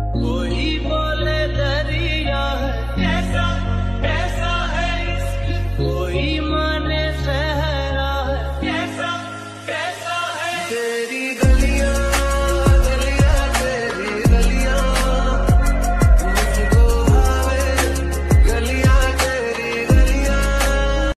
कोई बोले दरिया है कैसा कैसा है इसकी, कोई माने सहरा है कैसा कैसा है तेरी